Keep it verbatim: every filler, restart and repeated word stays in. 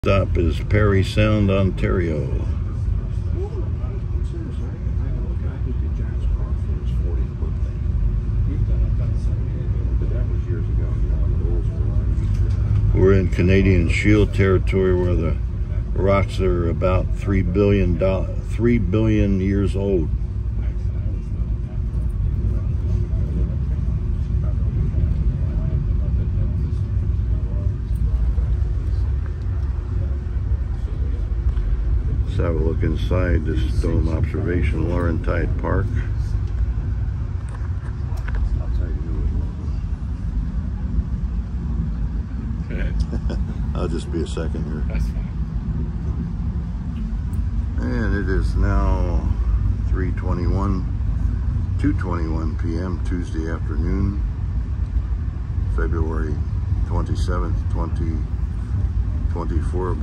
Stop is Parry Sound, Ontario. We're in Canadian Shield territory where the rocks are about three billion dollars, three billion years old. Let's have a look inside this dome observation, Laurentide Park. I'll just be a second here. That's fine. And it is now three twenty-one, two twenty-one p m Tuesday afternoon, February twenty-seventh, twenty twenty-four.